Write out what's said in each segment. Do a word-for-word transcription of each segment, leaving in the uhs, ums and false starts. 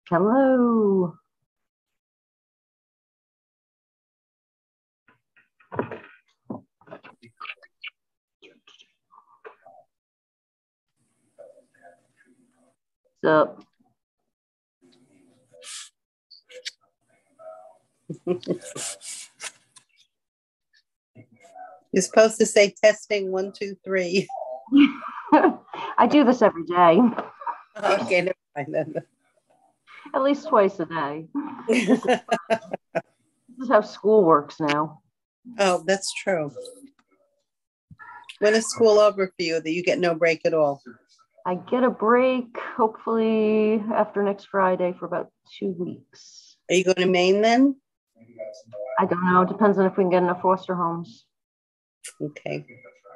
Hello. What's up? You're supposed to say testing one, two, three. I do this every day. Okay, never mind. At least twice a day. This is, this is how school works now. Oh, that's true. When is school over for you that you get no break at all? I get a break, hopefully after next Friday, for about two weeks. Are you going to Maine then? I don't know. It depends on if we can get enough foster homes. Okay.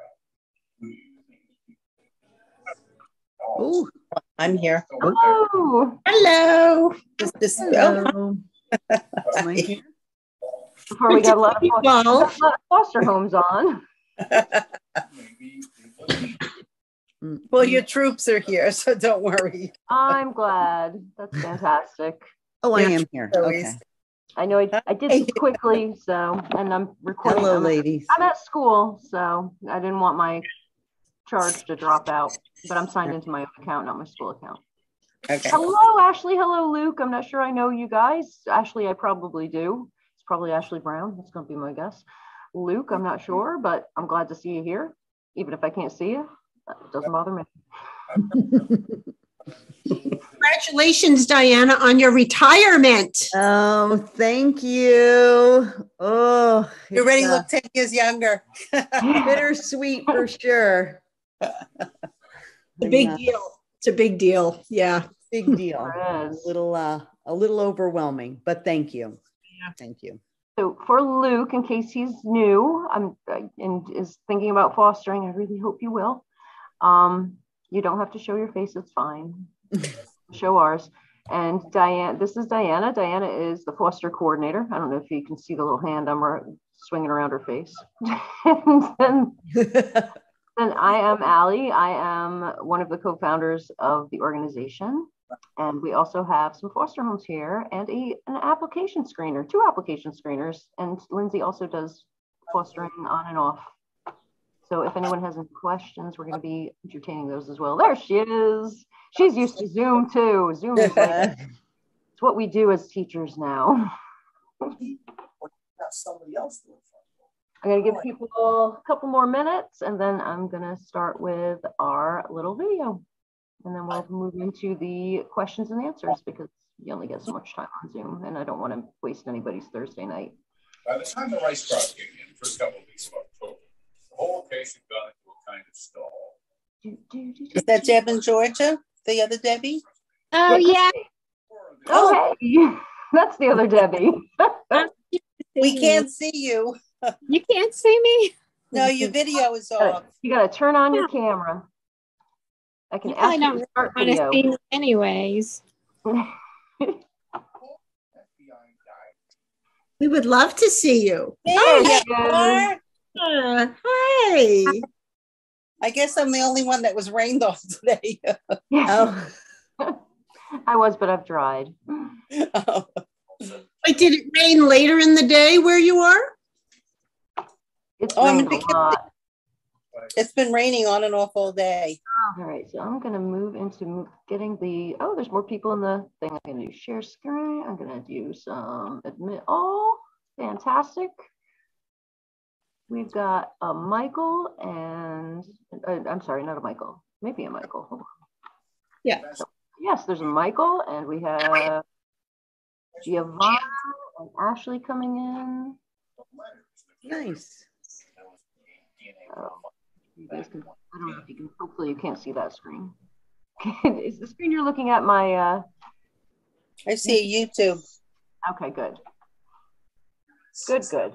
Oh, I'm here. Oh, hello. Just, just, hello. Oh. Am I here? Before we got a lot of foster, got a lot of foster homes on. Well, your troops are here, so don't worry. I'm glad. That's fantastic. Oh, I am here. Okay. I know I, I did this quickly, so, and I'm recording. Hello, I'm, ladies. I'm at school, so I didn't want my charge to drop out, but I'm signed into my account, not my school account. Okay. Hello, Ashley. Hello, Luke. I'm not sure I know you guys. Ashley, I probably do. It's probably Ashley Brown. That's going to be my guess. Luke, I'm not sure, but I'm glad to see you here. Even if I can't see you, it doesn't bother me. Congratulations, Diana, on your retirement. Oh, thank you. Oh, you already uh, look ten years younger. Bittersweet for sure. A big yeah. deal. It's a big deal. Yeah. Big deal. A little uh a little overwhelming, but thank you. Yeah. Thank you. So for Luke, in case he's new um, and is thinking about fostering, I really hope you will. Um, you don't have to show your face. It's fine. Show ours. And Diane, this is Diana. Diana is the foster coordinator. I don't know if you can see the little hand I'm swinging around her face. and then, then I am Allie. I am one of the co-founders of the organization. And we also have some foster homes here and a, an application screener, two application screeners. And Lindsay also does fostering on and off. So if anyone has any questions, we're going to be entertaining those as well. There she is. She's used to Zoom too. Zoom is like, it's what we do as teachers now. I'm going to give people a couple more minutes and then I'm going to start with our little video. And then we'll move into the questions and answers because you only get so much time on Zoom and I don't want to waste anybody's Thursday night. By the time the rice crop came in, first couple of weeks of October, the whole case had gone into a kind of stall. Is that Deb in Georgia? The other Debbie? Oh, yeah. Oh, hey. That's the other Debbie. We can't see you. You can't see me? No, your video is off. You got to turn on your camera. I can you ask you don't to start really video. See me anyways. We would love to see you. There oh, you are. Uh, hi. I guess I'm the only one that was rained on today. Oh. I was, but I've dried. Oh. Wait, did it rain later in the day where you are? It's oh, rained a lot. It's been raining on and off all day. All right, so I'm going to move into getting the, oh, there's more people in the thing. I'm going to do share screen. I'm going to do some admit all. Fantastic. We've got a Michael and, uh, I'm sorry, not a Michael. Maybe a Michael. Hold on. Yeah. So, yes, there's a Michael and we have Giovanna and Ashley coming in. Nice. Oh. You guys can, I don't know if you can, hopefully you can't see that screen. Is the screen you're looking at my, uh, I see YouTube. Okay, good. Good, good.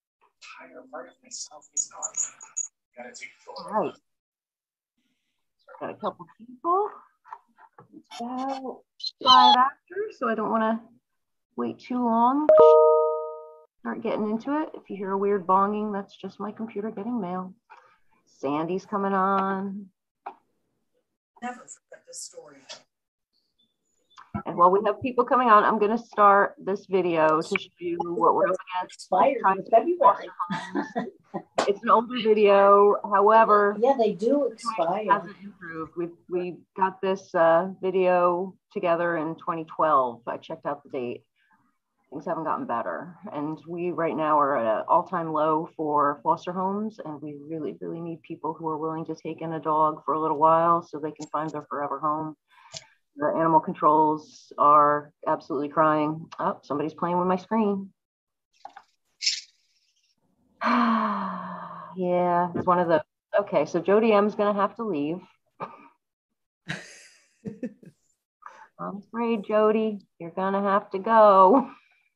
All right. Got a couple people. It's about five after, so I don't want to wait too long. Start getting into it. If you hear a weird bonging, that's just my computer getting mail. Sandy's coming on. Never forget this story. And while we have people coming on, I'm going to start this video to show you what we're up against. Expired in February. It's an older video. However, yeah, they do expire. It hasn't improved. We we got this uh, video together in twenty twelve. I checked out the date. Things haven't gotten better, and we right now are at an all-time low for foster homes, and we really, really need people who are willing to take in a dog for a little while so they can find their forever home. The animal controls are absolutely crying. Oh, somebody's playing with my screen. Yeah, it's one of the, okay, so Jody M's gonna have to leave. I'm afraid, Jody, you're gonna have to go.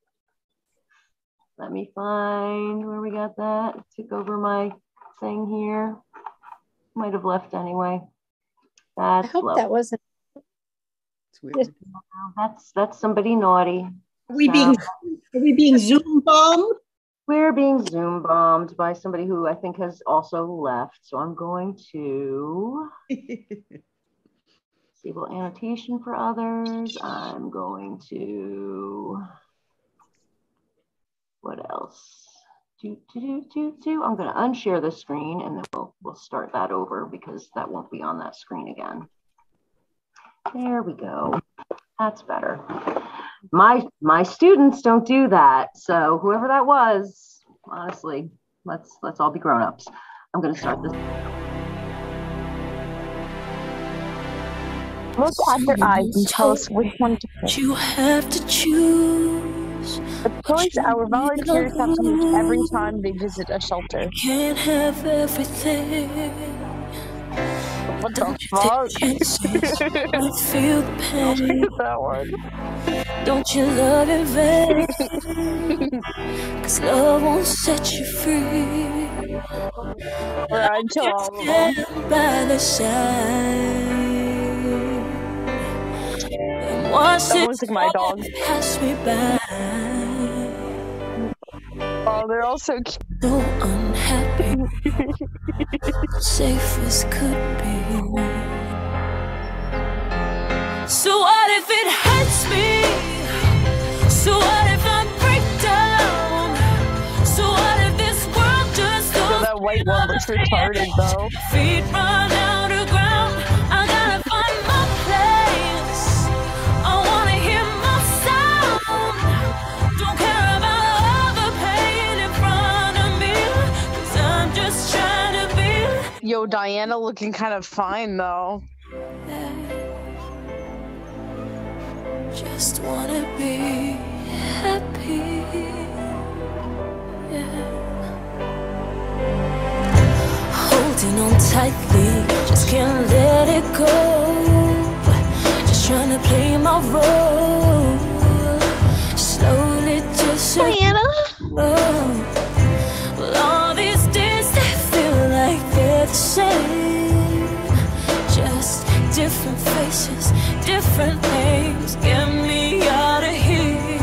Let me find where we got that. It took over my thing here. Might have left anyway. That's I hope low. that wasn't. It's weird. That's that's somebody naughty. Are we So- being are we being Zoom bombed? We're being Zoom bombed by somebody who I think has also left. So I'm going to disable annotation for others. I'm going to, what else? Do, do, do, do, do. I'm going to unshare this screen and then we'll, we'll start that over because that won't be on that screen again. There we go. That's better. My my students don't do that. So whoever that was, honestly, let's let's all be grown-ups. I'm going to start this. Look at their eyes and tell us which one to pick. You have to choose. The choice our volunteers have to make every time they visit a shelter. Can't have everything. What the fuck? Don't feel the pain. That one. Don't you love it, babe? Cause love won't set you free. Right, to all of them. Stand by the side and watch That it looks like my dog. pass me by. Oh, they're all so cute. So unhappy, safe as could be. So what if it hurts me? So what if I break down? So what if this world just So goes that white one looks retarded though. feet run out of ground? I gotta find my place. I wanna hear my sound. Don't care about all the pain in front of me, 'cause I'm just trying to be. Yo, Diana looking kind of fine though. Just wanna be happy. Yeah. Holding on tightly, just can't let it go. Just trying to play my role. Slowly just Diana? oh. Well, all these days they feel like they're the same. Just different faces, different names. Get me out of here.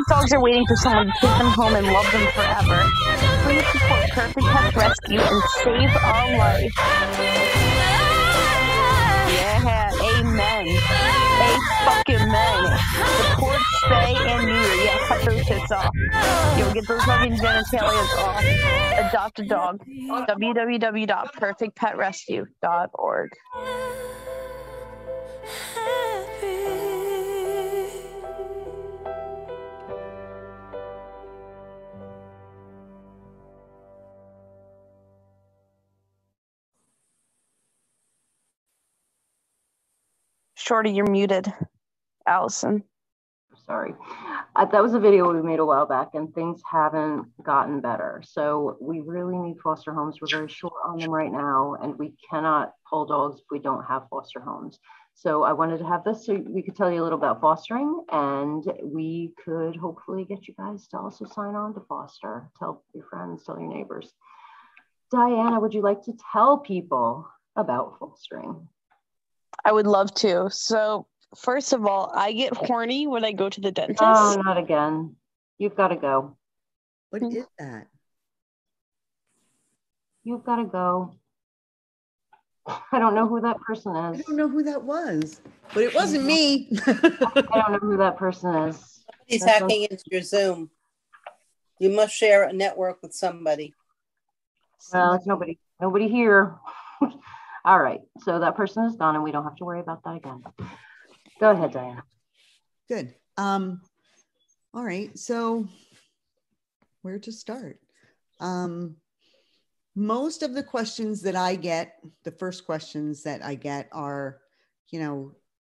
dogs are waiting for someone to take them home and love them forever. Please support Perfect Pet Rescue and save our life. Yeah, amen. A fucking man. Support, spay, and neuter. Yeah, cut those shits off. Yo, get those fucking genitalias off. Adopt a dog. w w w dot perfect pet rescue dot org. Shorty, you're muted. Allison. Sorry. Uh, that was a video we made a while back, and things haven't gotten better. So we really need foster homes. We're very short on them right now, and we cannot pull dogs if we don't have foster homes. So I wanted to have this so we could tell you a little about fostering, and we could hopefully get you guys to also sign on to foster. Tell your friends, tell your neighbors. Diana, would you like to tell people about fostering? I would love to. So first of all, I get horny when I go to the dentist. Oh, not again. You've got to go. What is that? You've got to go. I don't know who that person is. I don't know who that was, but it wasn't me. I don't know who that person is. He's That's hacking into your Zoom. You must share a network with somebody. Well, it's nobody. Nobody here. All right. So that person is gone, and we don't have to worry about that again. Go ahead, Diana. Good. Um, all right. So where to start? Um, most of the questions that I get, the first questions that I get are, you know,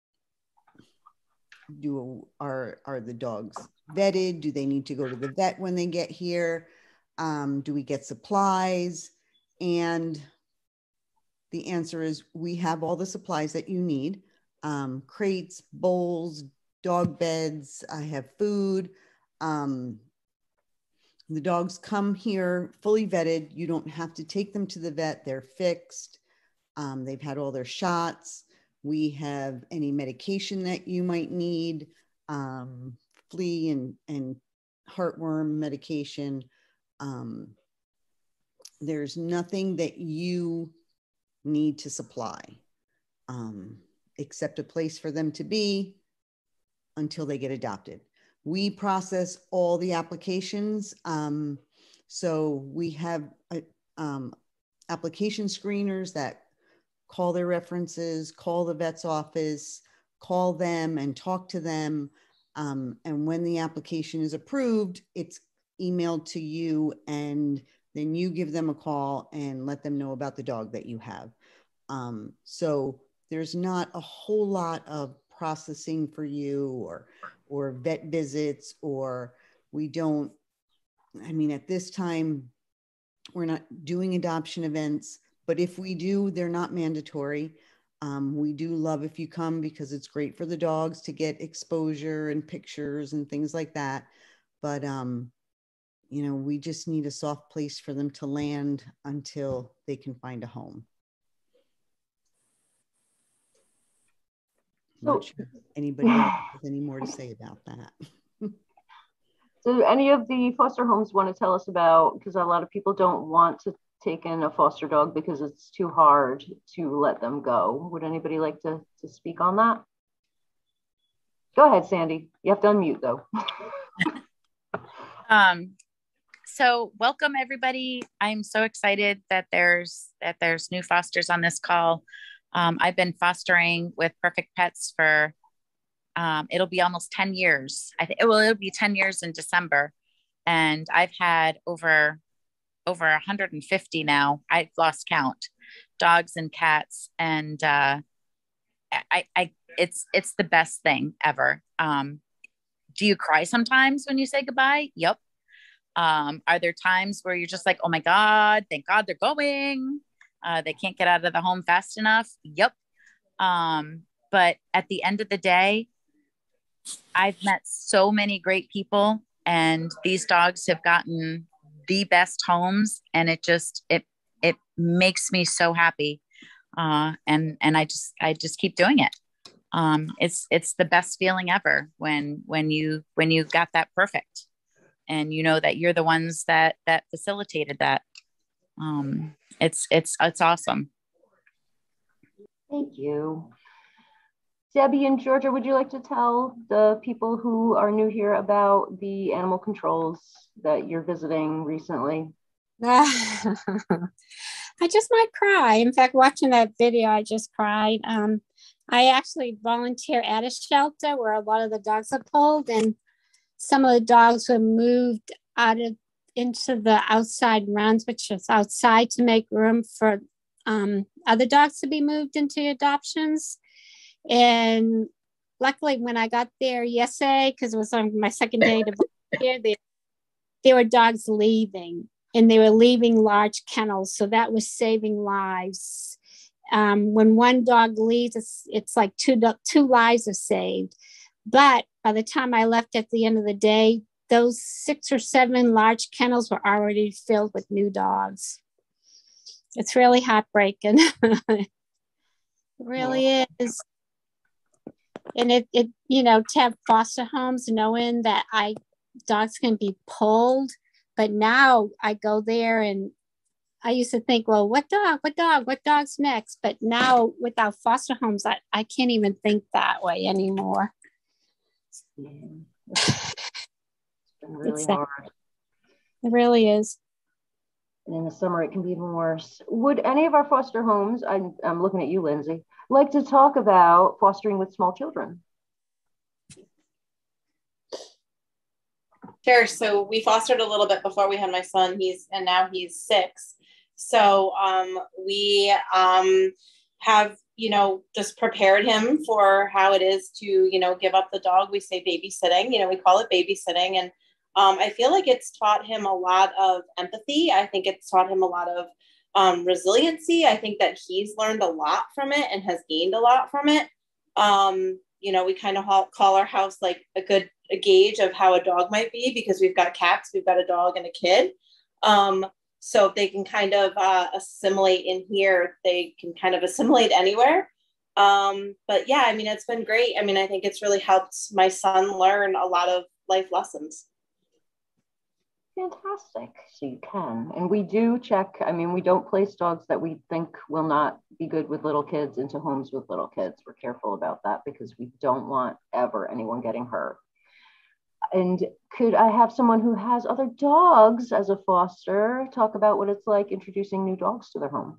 do are are the dogs vetted? Do they need to go to the vet when they get here? Um, do we get supplies? And the answer is we have all the supplies that you need. Um, crates, bowls, dog beds. I have food. Um, the dogs come here fully vetted. You don't have to take them to the vet. They're fixed. Um, they've had all their shots. We have any medication that you might need, um, flea and, and heartworm medication. Um, there's nothing that you need to supply, um, except a place for them to be until they get adopted. We process all the applications. Um, so we have a, um, application screeners that call their references, call the vet's office, call them and talk to them. Um, and when the application is approved, it's emailed to you, and then you give them a call and let them know about the dog that you have. Um, so there's not a whole lot of processing for you, or, or vet visits, or we don't, I mean, at this time, we're not doing adoption events, but if we do, they're not mandatory. Um, we do love if you come because it's great for the dogs to get exposure and pictures and things like that. But, um, you know, we just need a soft place for them to land until they can find a home. So, Not sure if anybody else has any more to say about that. Do any of the foster homes want to tell us about, because a lot of people don't want to take in a foster dog because it's too hard to let them go. Would anybody like to, to speak on that? Go ahead, Sandy. You have to unmute though. um, so welcome everybody. I'm so excited that there's that there's new fosters on this call. Um, I've been fostering with Perfect Pets for Um, it'll be almost ten years. I think it will, it'll be ten years in December. And I've had over, over one hundred fifty now. I've lost count, dogs and cats. And, uh, I, I, it's, it's the best thing ever. Um, do you cry sometimes when you say goodbye? Yep. Um, are there times where you're just like, oh my God, thank God they're going. Uh, they can't get out of the home fast enough. Yep. Um, but at the end of the day, I've met so many great people, and these dogs have gotten the best homes, and it just, it, it makes me so happy. Uh, and, and I just, I just keep doing it. um, it's it's the best feeling ever when when you when you got that perfect, and you know that you're the ones that that facilitated that. Um, it's it's it's awesome. Thank you. Debbie and Georgia, would you like to tell the people who are new here about the animal controls that you're visiting recently? I just might cry. In fact, watching that video, I just cried. Um, I actually volunteer at a shelter where a lot of the dogs are pulled, and some of the dogs were moved out of into the outside runs, which is outside to make room for um, other dogs to be moved into adoptions. And luckily, when I got there yesterday, because it was on my second day to volunteer, there, there were dogs leaving, and they were leaving large kennels. So that was saving lives. Um, when one dog leaves, it's, it's like two, two lives are saved. But by the time I left at the end of the day, those six or seven large kennels were already filled with new dogs. It's really heartbreaking. It really is. And it, it, you know, to have foster homes, knowing that I dogs can be pulled, but now I go there and I used to think, well, what dog, what dog, what dog's next? But now without foster homes, I, I can't even think that way anymore. Yeah. It's been really hard. It really is. And in the summer, it can be even worse. Would any of our foster homes, I'm, I'm looking at you, Lindsay, like to talk about fostering with small children? Sure. So we fostered a little bit before we had my son. He's, and now he's six. So um, we um, have, you know, just prepared him for how it is to, you know, give up the dog. We say babysitting, you know, we call it babysitting. And um, I feel like it's taught him a lot of empathy. I think it's taught him a lot of um, resiliency. I think that he's learned a lot from it and has gained a lot from it. Um, you know, we kind of call our house like a good a gauge of how a dog might be, because we've got cats, we've got a dog and a kid. Um, so if they can kind of uh, assimilate in here, they can kind of assimilate anywhere. Um, but yeah, I mean, it's been great. I mean, I think it's really helped my son learn a lot of life lessons. Fantastic. So you can. And we do check, I mean, we don't place dogs that we think will not be good with little kids into homes with little kids. We're careful about that because we don't want ever anyone getting hurt. And could I have someone who has other dogs as a foster talk about what it's like introducing new dogs to their home?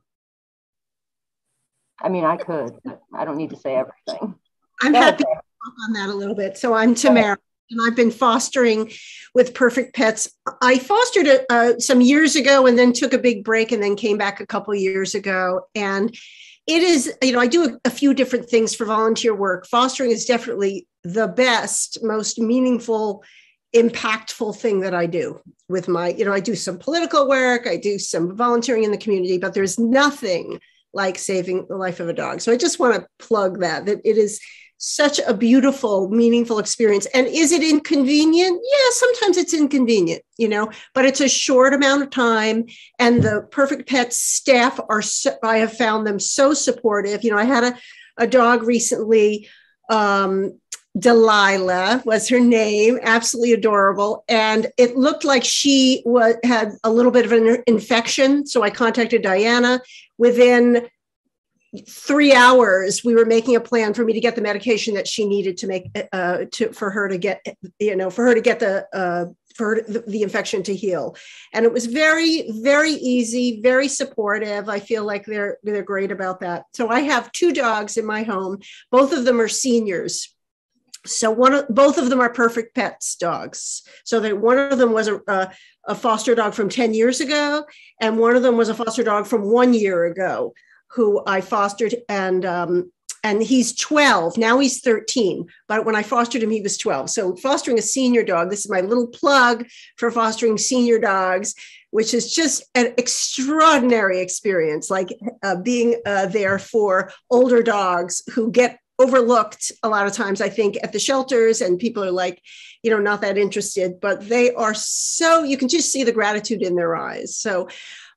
I mean, I could, but I don't need to say everything. I'm happy to talk on that a little bit. So I'm Tamara, and I've been fostering with Perfect Pets. I fostered it uh, some years ago and then took a big break and then came back a couple of years ago. And it is, you know, I do a, a few different things for volunteer work. Fostering is definitely the best, most meaningful, impactful thing that I do with my, you know, I do some political work, I do some volunteering in the community, but there's nothing like saving the life of a dog. So I just want to plug that, that it is such a beautiful, meaningful experience. And is it inconvenient? Yeah, sometimes it's inconvenient, you know, but it's a short amount of time. And the Perfect Pets staff are, so, I have found them so supportive. You know, I had a, a dog recently, um, Delilah was her name, absolutely adorable. And it looked like she was, had a little bit of an infection. So I contacted Diana. Within three hours, we were making a plan for me to get the medication that she needed to make, uh, to for her to get, you know, for her to get the, uh, for the, the infection to heal. And it was very, very easy, very supportive. I feel like they're, they're great about that. So I have two dogs in my home. Both of them are seniors. So one of, both of them are Perfect Pets dogs. So that one of them was a, a, a foster dog from ten years ago, and one of them was a foster dog from one year ago, who I fostered, and um, and he's twelve. Now he's thirteen, but when I fostered him, he was twelve. So fostering a senior dog, this is my little plug for fostering senior dogs, which is just an extraordinary experience, like uh, being uh, there for older dogs who get overlooked a lot of times, I think, at the shelters, and people are like, you know, not that interested, but they are so, you can just see the gratitude in their eyes. So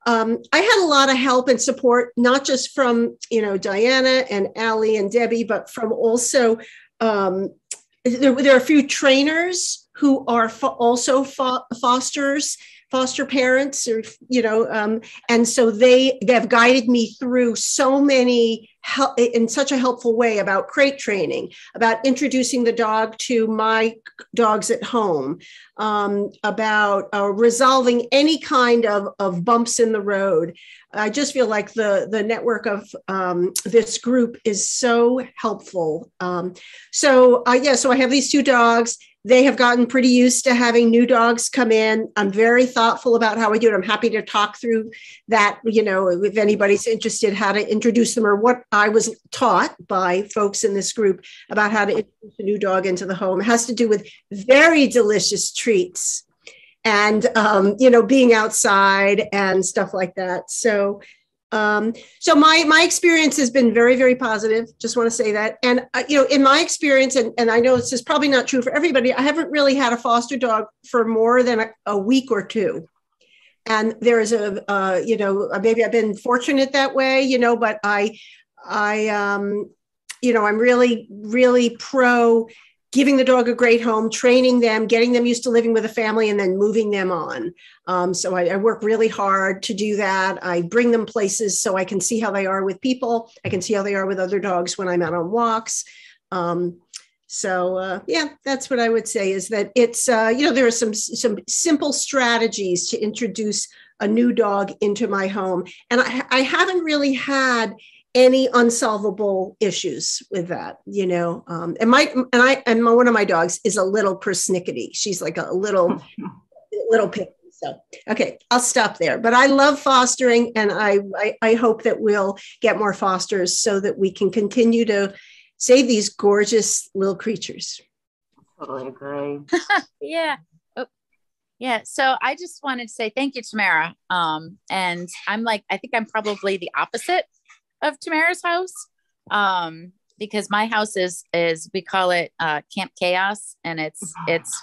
um, I had a lot of help and support, not just from, you know, Diana and Allie and Debbie, but from also, um, there, there are a few trainers who are fo- also fo- fosters, foster parents, or, you know, um, and so they, they have guided me through so many help in such a helpful way about crate training, about introducing the dog to my dogs at home, um, about uh, resolving any kind of, of bumps in the road. I just feel like the, the network of um, this group is so helpful. Um, so uh, yeah, so I have these two dogs. They have gotten pretty used to having new dogs come in. I'm very thoughtful about how I do it. I'm happy to talk through that, you know, if anybody's interested, how to introduce them, or what I was taught by folks in this group about how to introduce a new dog into the home. It has to do with very delicious treats and, um, you know, being outside and stuff like that. So Um, so my, my experience has been very, very positive. Just want to say that. And, uh, you know, in my experience, and, and I know this is probably not true for everybody, I haven't really had a foster dog for more than a, a week or two. And there is a, uh, you know, maybe I've been fortunate that way, you know, but I, I, um, you know, I'm really, really pro giving the dog a great home, training them, getting them used to living with a family, and then moving them on. Um, so I, I work really hard to do that. I bring them places so I can see how they are with people. I can see how they are with other dogs when I'm out on walks. Um, so uh, yeah, that's what I would say, is that it's, uh, you know, there are some, some simple strategies to introduce a new dog into my home. And I, I haven't really had any unsolvable issues with that, you know. Um, and my and I and my, one of my dogs is a little persnickety. She's like a little little pig. So okay, I'll stop there. But I love fostering, and I, I I hope that we'll get more fosters so that we can continue to save these gorgeous little creatures. Totally agree. Yeah. Oh, yeah. So I just wanted to say thank you, Tamara. Um, and I'm like, I think I'm probably the opposite of Tamara's house, um, because my house is, is we call it uh, Camp Chaos, and it's, it's,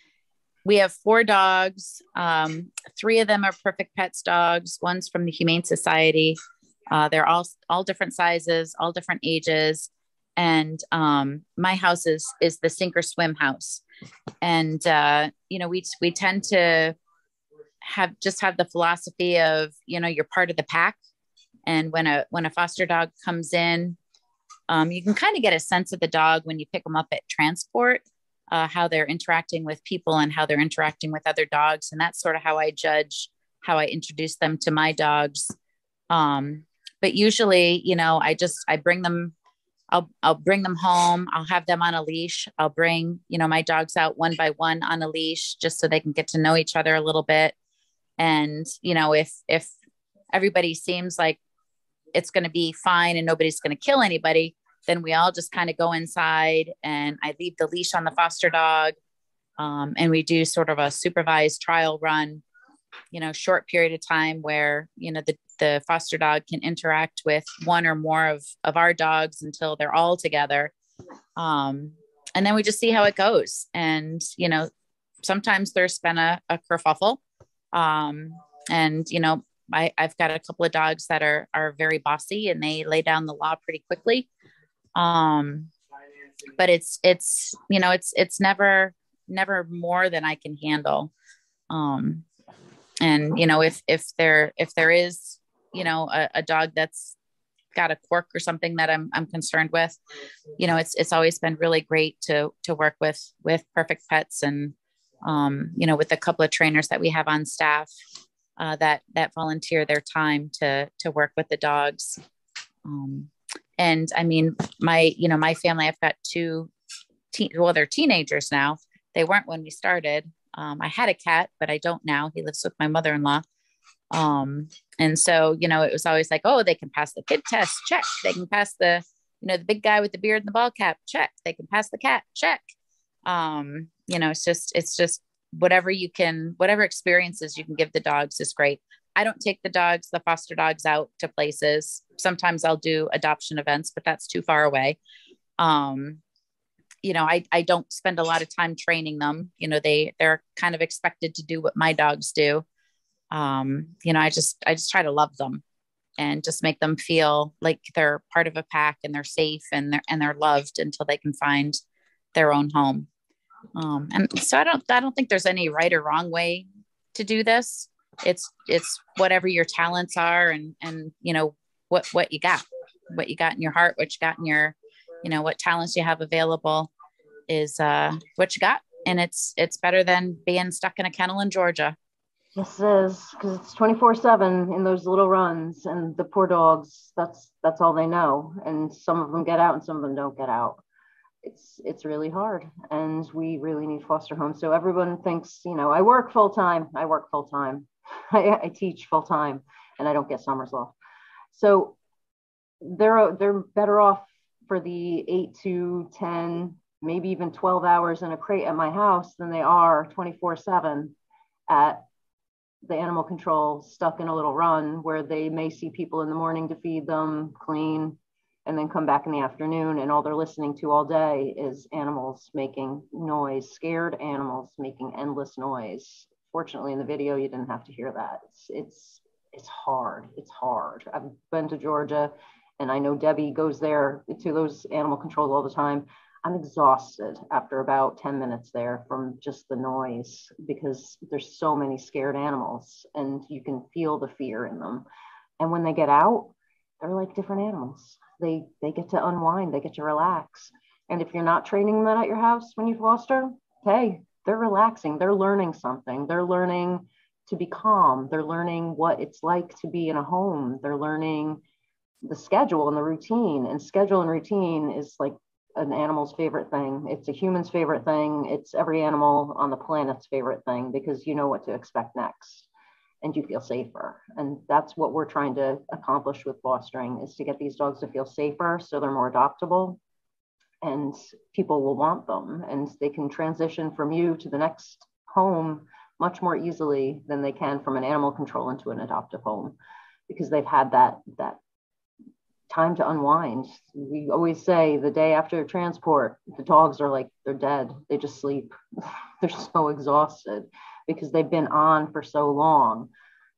we have four dogs. Um, three of them are Perfect Pets dogs. One's from the Humane Society. Uh, they're all, all different sizes, all different ages. And um, my house is, is the sink or swim house. And, uh, you know, we, we tend to have, just have the philosophy of, you know, you're part of the pack. And when a when a foster dog comes in, um, you can kind of get a sense of the dog when you pick them up at transport, uh, how they're interacting with people and how they're interacting with other dogs. And that's sort of how I judge how I introduce them to my dogs. Um, but usually, you know, I just I bring them, I'll I'll bring them home. I'll have them on a leash. I'll bring, you know, my dogs out one by one on a leash, just so they can get to know each other a little bit. And, you know, if if everybody seems like it's going to be fine and nobody's going to kill anybody, then we all just kind of go inside, and I leave the leash on the foster dog. Um, and we do sort of a supervised trial run, you know, short period of time where, you know, the, the foster dog can interact with one or more of, of our dogs until they're all together. Um, and then we just see how it goes. And, you know, sometimes there's been a, a kerfuffle. Um, and, you know, I, I've got a couple of dogs that are, are very bossy, and they lay down the law pretty quickly. Um, but it's, it's, you know, it's, it's never, never more than I can handle. Um, and, you know, if, if there, if there is, you know, a, a dog that's got a quirk or something that I'm, I'm concerned with, you know, it's, it's always been really great to, to work with, with Perfect Pets, and, um, you know, with a couple of trainers that we have on staff, uh, that, that volunteer their time to, to work with the dogs. Um, and I mean, my, you know, my family, I've got two teen, well, they're teenagers now. They weren't when we started. Um, I had a cat, but I don't now. He lives with my mother-in-law. Um, and so, you know, it was always like, oh, they can pass the kid test. Check. They can pass the, you know, the big guy with the beard and the ball cap. Check. They can pass the cat. Check. Um, you know, it's just, it's just whatever you can, whatever experiences you can give the dogs is great. I don't take the dogs, the foster dogs out to places. Sometimes I'll do adoption events, but that's too far away. Um, you know, I, I don't spend a lot of time training them. You know, they, they're kind of expected to do what my dogs do. Um, you know, I just, I just try to love them and just make them feel like they're part of a pack and they're safe and they're, and they're loved until they can find their own home. Um, and so I don't, I don't think there's any right or wrong way to do this. It's, it's whatever your talents are and, and, you know, what, what you got, what you got in your heart, what you got in your, you know, what talents you have available is, uh, what you got. And it's, it's better than being stuck in a kennel in Georgia. Yes, it is, because it's twenty-four seven in those little runs, and the poor dogs, that's that's all they know. And some of them get out and some of them don't get out. It's it's really hard, and we really need foster homes. So everyone thinks, you know, I work full time. I work full time. I, I teach full time, and I don't get summers off. So they're they're better off for the eight to ten, maybe even twelve hours in a crate at my house than they are twenty-four seven at the animal control, stuck in a little run where they may see people in the morning to feed them, clean, and then come back in the afternoon. And all they're listening to all day is animals making noise, scared animals making endless noise. Fortunately, in the video, you didn't have to hear that. It's, it's, it's hard. It's hard. I've been to Georgia, and I know Debbie goes there to those animal controls all the time. I'm exhausted after about ten minutes there from just the noise, because there's so many scared animals and you can feel the fear in them. And when they get out, they're like different animals. They, they get to unwind, they get to relax. And if you're not training them at your house when you foster, hey, they're relaxing, they're learning something. They're learning to be calm. They're learning what it's like to be in a home. They're learning the schedule and the routine. And schedule and routine is like an animal's favorite thing. It's a human's favorite thing. It's every animal on the planet's favorite thing, because you know what to expect next and you feel safer. And that's what we're trying to accomplish with fostering, is to get these dogs to feel safer so they're more adoptable and people will want them, and they can transition from you to the next home much more easily than they can from an animal control into an adoptive home, because they've had that, that time to unwind. We always say the day after transport, the dogs are like, they're dead. They just sleep. They're so exhausted because they've been on for so long.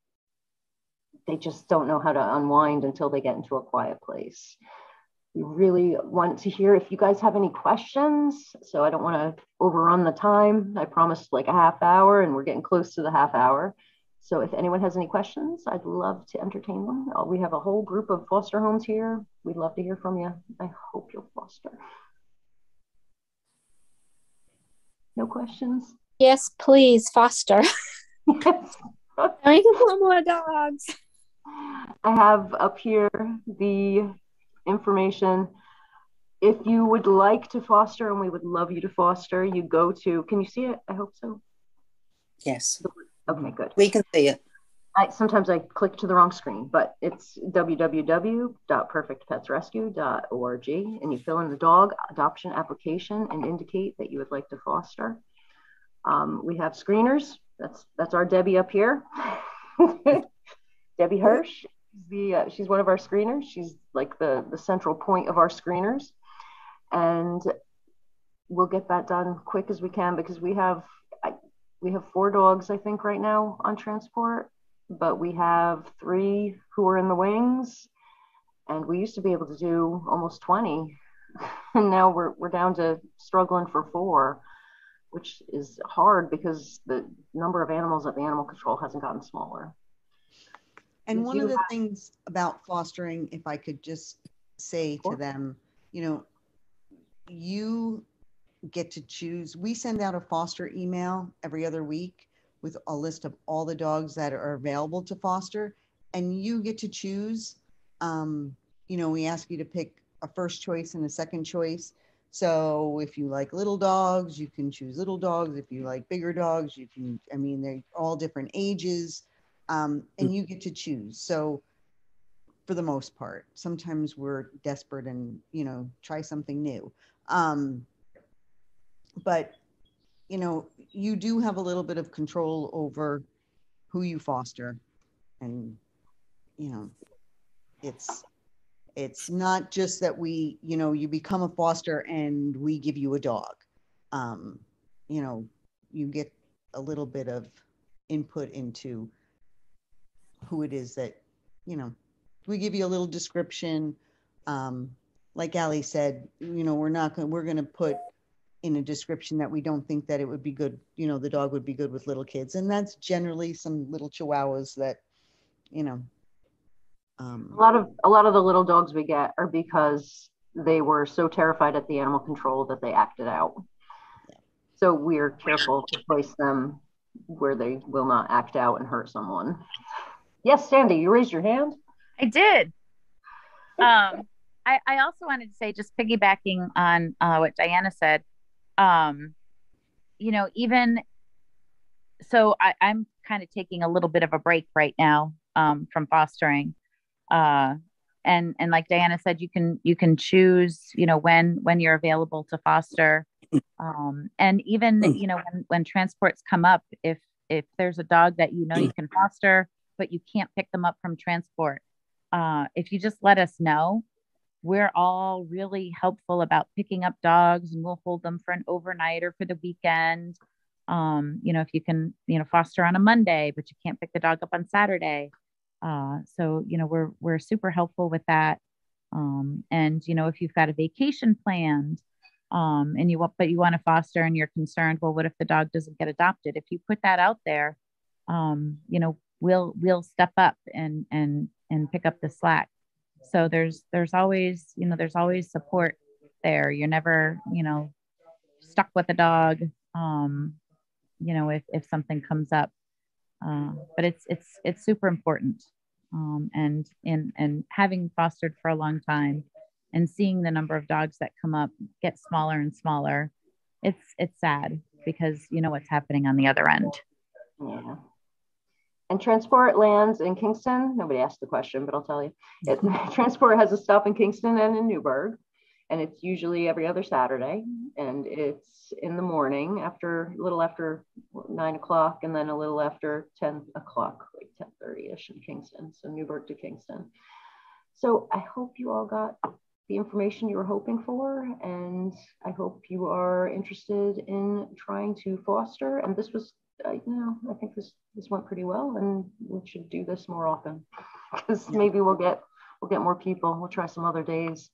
They just don't know how to unwind until they get into a quiet place. We really want to hear if you guys have any questions. So I don't want to overrun the time. I promised like a half hour and we're getting close to the half hour. So if anyone has any questions, I'd love to entertain them. Uh, we have a whole group of foster homes here. We'd love to hear from you. I hope you'll foster. No questions? Yes, please foster. Yes. I want more dogs. I have up here the information. If you would like to foster, and we would love you to foster, you go to, can you see it? I hope so. Yes. Okay, good. We can see it. I, sometimes I click to the wrong screen, but it's w w w dot perfect pets rescue dot org, and you fill in the dog adoption application and indicate that you would like to foster. Um, we have screeners. That's that's our Debbie up here. Debbie Hirsch. The, uh, she's one of our screeners. She's like the, the central point of our screeners. And we'll get that done quick as we can, because we have I, we have four dogs, I think, right now on transport, but we have three who are in the wings, and we used to be able to do almost twenty, and now we're, we're down to struggling for four, which is hard because the number of animals at the animal control hasn't gotten smaller. And We one do of the have- things about fostering, if I could just say to them, you know, you get to choose. We send out a foster email every other week with a list of all the dogs that are available to foster, and you get to choose. Um, you know, we ask you to pick a first choice and a second choice. So if you like little dogs, you can choose little dogs. If you like bigger dogs, you can, I mean, they're all different ages. Um, and you get to choose. So for the most part, sometimes we're desperate and, you know, try something new. Um, but, you know, you do have a little bit of control over who you foster. And, you know, it's, it's not just that we, you know, you become a foster and we give you a dog. Um, you know, you get a little bit of input into who it is that, you know, we give you a little description. Um, like Allie said, you know, we're not going, we're going to put in a description that we don't think that it would be good, you know, the dog would be good with little kids. And that's generally some little chihuahuas that, you know. Um, a lot of, a lot of the little dogs we get are because they were so terrified at the animal control that they acted out. So we're careful to place them where they will not act out and hurt someone. Yes, Sandy, you raised your hand? I did. Um, I, I also wanted to say, just piggybacking on uh, what Diana said, um, you know, even, so I, I'm kind of taking a little bit of a break right now um, from fostering. Uh, and, and like Diana said, you can, you can choose, you know, when, when you're available to foster. Um, and even, you know, when, when transports come up, if, if there's a dog that, you know, you can foster, but you can't pick them up from transport. Uh, if you just let us know, we're all really helpful about picking up dogs, and we'll hold them for an overnight or for the weekend. Um, you know, if you can, you know, foster on a Monday, but you can't pick the dog up on Saturday. Uh, so, you know, we're, we're super helpful with that. Um, and, you know, if you've got a vacation planned, um, and you want, but you want to foster and you're concerned, well, what if the dog doesn't get adopted? If you put that out there, um, you know, we'll, we'll step up and, and, and pick up the slack. So there's, there's always, you know, there's always support there. You're never, you know, stuck with a dog, um, you know, if, if something comes up, uh, but it's, it's, it's super important. Um, and, and, and having fostered for a long time and seeing the number of dogs that come up get smaller and smaller, it's, it's sad because you know what's happening on the other end. Yeah. And Transport lands in Kingston. Nobody asked the question, but I'll tell you. It, Transport has a stop in Kingston and in Newburgh, and it's usually every other Saturday. And it's in the morning, after a little after nine o'clock, and then a little after ten o'clock, like ten thirty-ish in Kingston. So Newburgh to Kingston. So I hope you all got the information you were hoping for, and I hope you are interested in trying to foster. And this was, uh, you know, I think this this went pretty well, and we should do this more often because maybe we'll get we'll get more people. We'll try some other days.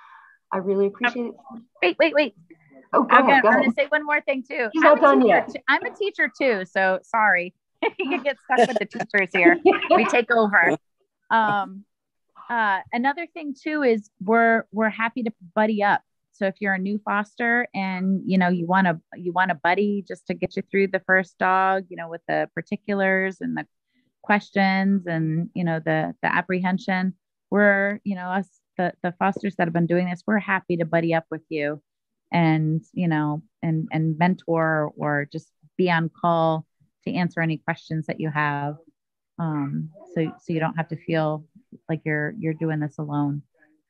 I really appreciate it. Wait, wait, wait. Oh, go I'm ahead, gonna, go I'm ahead. gonna say one more thing too. She's I'm not a done teacher yet. too- I'm a teacher too, so sorry. You can get stuck with the teachers here. We take over. Um, uh, another thing too is we're we're happy to buddy up. So if you're a new foster and you know you want to you want a buddy just to get you through the first dog, you know, with the particulars and the questions and you know the the apprehension, we're you know us the the fosters that have been doing this, we're happy to buddy up with you and you know and and mentor or just be on call to answer any questions that you have. Um, so so you don't have to feel like you're you're doing this alone.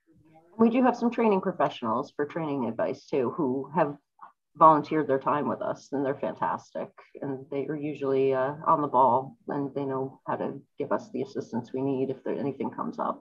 We do have some training professionals for training advice too, who have volunteered their time with us, and they're fantastic. And they are usually uh, on the ball, and they know how to give us the assistance we need if there, anything comes up.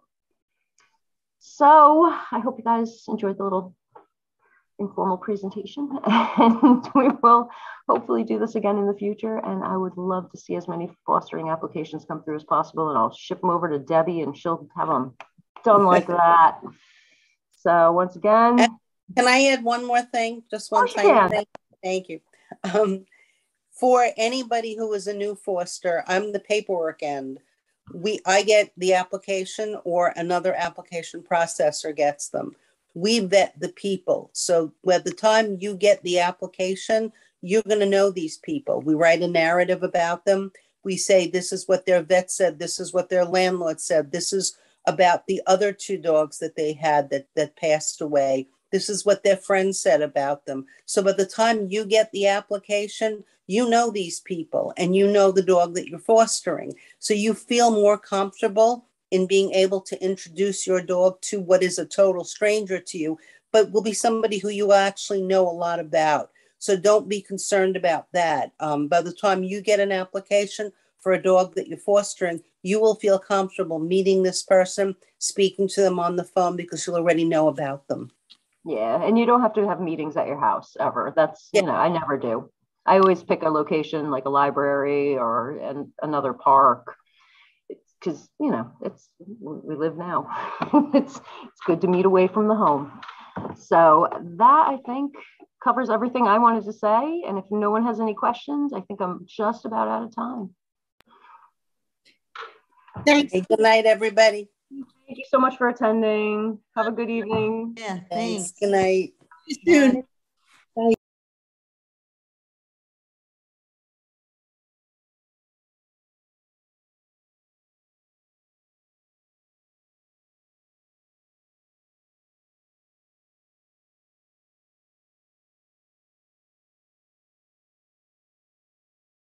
So I hope you guys enjoyed the little informal presentation, and we will hopefully do this again in the future. And I would love to see as many fostering applications come through as possible, and I'll ship them over to Debbie and she'll have them done like that. So once again, can I add one more thing? Just one oh, tiny can. thing. Thank you. Um, for anybody who is a new foster, I'm the paperwork end. We, I get the application, or another application processor gets them. We vet the people. So by the time you get the application, you're going to know these people. We write a narrative about them. We say, this is what their vet said. This is what their landlord said. This is about the other two dogs that they had that, that passed away. This is what their friends said about them. So by the time you get the application, you know these people and you know the dog that you're fostering. So you feel more comfortable in being able to introduce your dog to what is a total stranger to you, but will be somebody who you actually know a lot about. So don't be concerned about that. Um, by the time you get an application for a dog that you're fostering, you will feel comfortable meeting this person, speaking to them on the phone, because you'll already know about them. Yeah, and you don't have to have meetings at your house ever. That's, Yeah. you know, I never do. I always pick a location like a library or an, another park, because, you know, it's, we live now. it's, it's good to meet away from the home. So that, I think, covers everything I wanted to say. And if no one has any questions, I think I'm just about out of time. Thanks. Hey, good night, everybody. Thank you so much for attending. Have a good evening. Yeah, thanks. Good night. Soon.